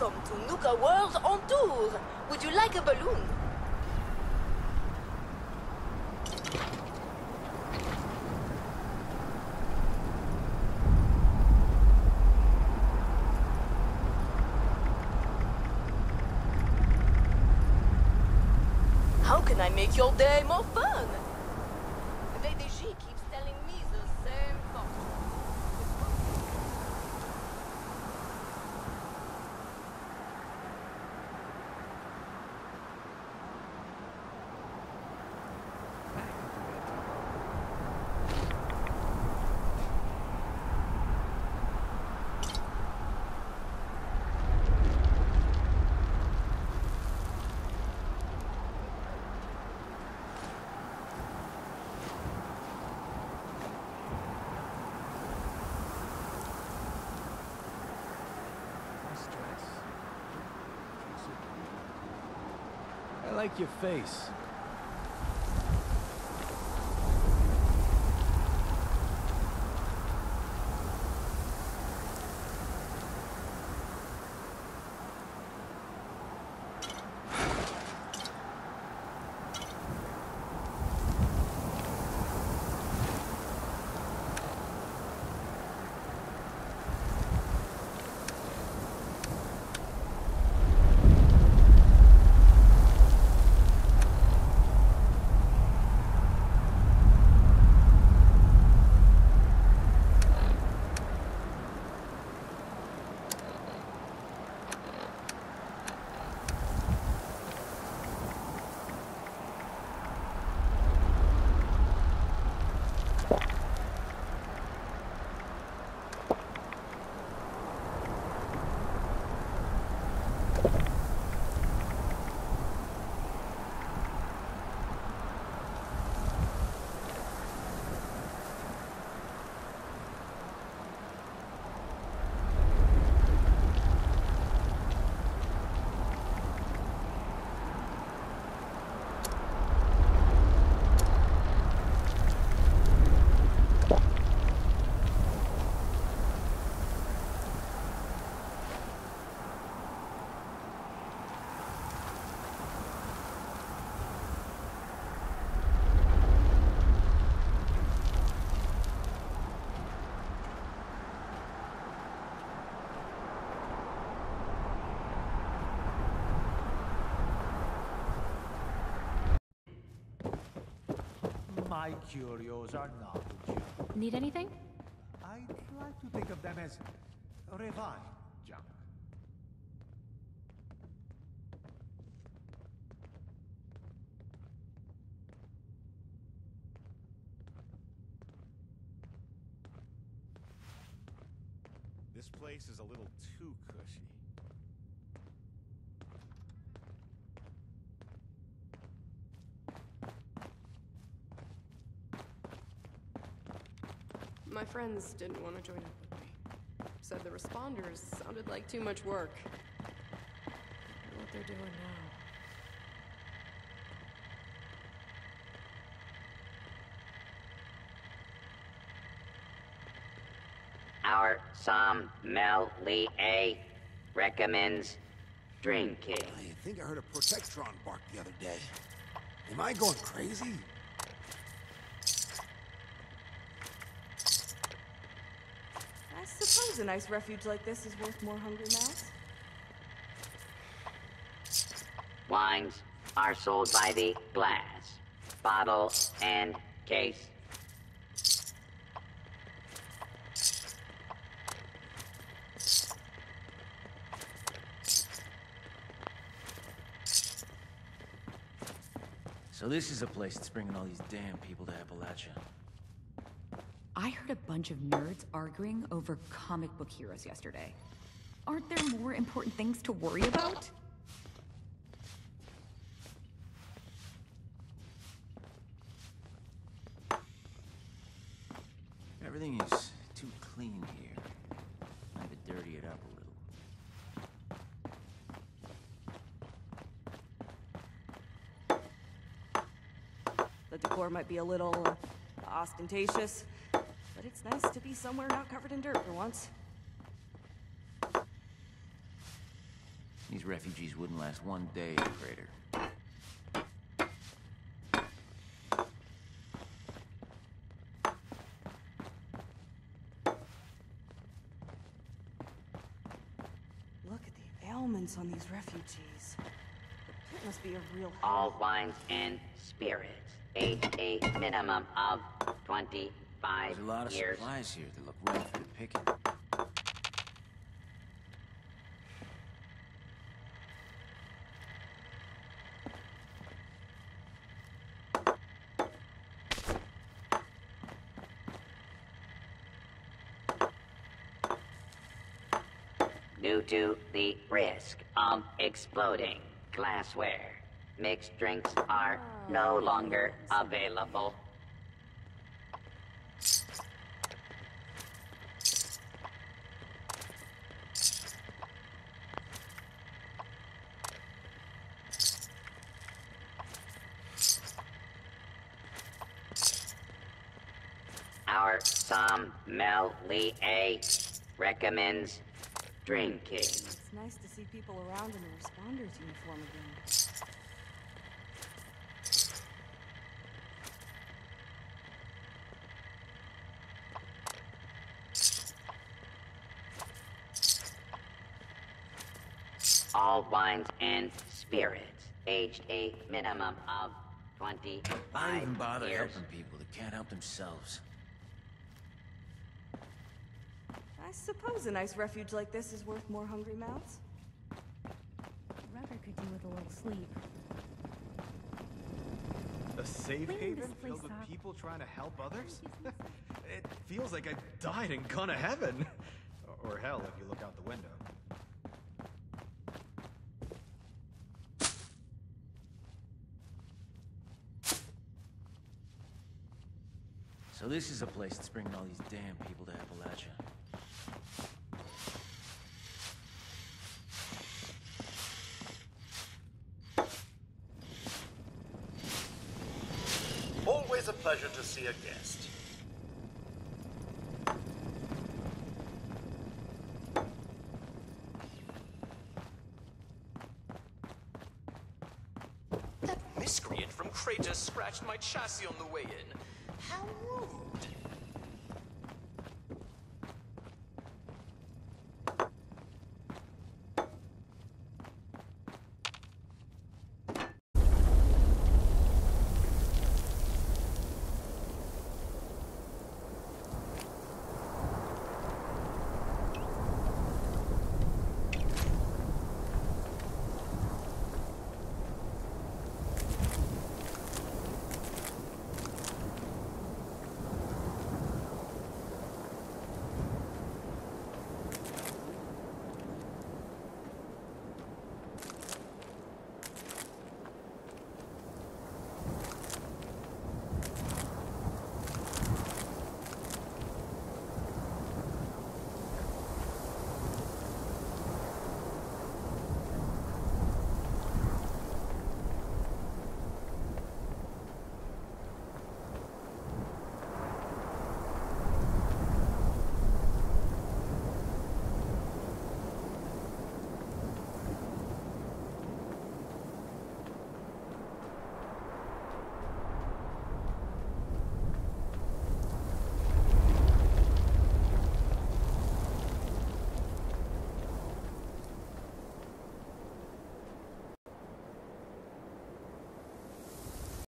Welcome to Nuka World on tour. Would you like a balloon? How can I make your day more fun? Lady G keeps telling me the same thought. I like your face. My curios are not junk. Need anything? I'd like to think of them as revived junk. This place is a little too cushy. My friends didn't want to join up with me. Said the responders sounded like too much work. I wonder what they're doing now. Our sommelier recommends drinking. I think I heard a Protectron bark the other day. Am I going crazy? I suppose a nice refuge like this is worth more hungry mouths. Wines are sold by the glass, bottle, and case. So this is a place that's bringing all these damn people to Appalachia. I heard a bunch of nerds arguing over comic book heroes yesterday. Aren't there more important things to worry about? Everything is too clean here. I could dirty it up a little. The decor might be a little ostentatious, but it's nice to be somewhere not covered in dirt for once. refugees wouldn't last one day in the crater. Look at the ailments on these refugees. The pit must be a real All hell. wines and spirits age a minimum of 25 There's a lot of years. supplies here that look right for the picking. Due to the risk of exploding glassware, mixed drinks are no longer available. Our sommelier recommends drinking. It's nice to see people around in a responder's uniform again. All wines and spirits aged a minimum of 25 I don't even bother years. helping people that can't help themselves. I suppose a nice refuge like this is worth more hungry mouths. Rutger could do with a little sleep. A safe Cleaning haven this place filled with up. people trying to help others? It feels like I died and gone to heaven. Or hell, if you look out the window. So this is a place that's bringing all these damn people to Appalachia. Always a pleasure to see a guest. That miscreant from Kratos scratched my chassis on the way in. How rude.